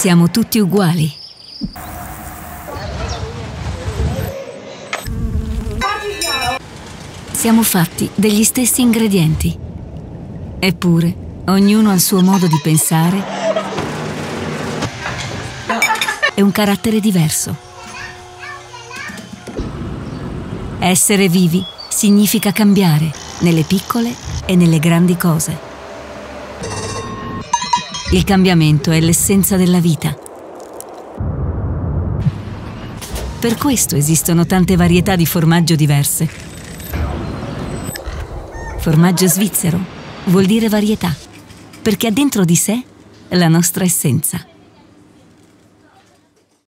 Siamo tutti uguali. Siamo fatti degli stessi ingredienti. Eppure, ognuno ha il suo modo di pensare e un carattere diverso. Essere vivi significa cambiare nelle piccole e nelle grandi cose. Il cambiamento è l'essenza della vita. Per questo esistono tante varietà di formaggio diverse. Formaggio svizzero vuol dire varietà, perché ha dentro di sé la nostra essenza.